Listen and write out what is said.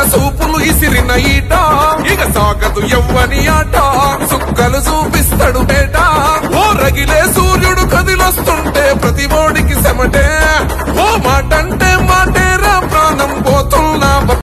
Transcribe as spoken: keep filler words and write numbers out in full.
సూపులు ఇసిరిన ఈట ఇక సాగదు ఎవ్వని ఆట సుక్కలు చూపిస్తాడు బేట ఓ రగిలే సూర్యుడు కదిలొస్తుంటే ప్రతి ఓడికి సెమటే ఓ మాటంటే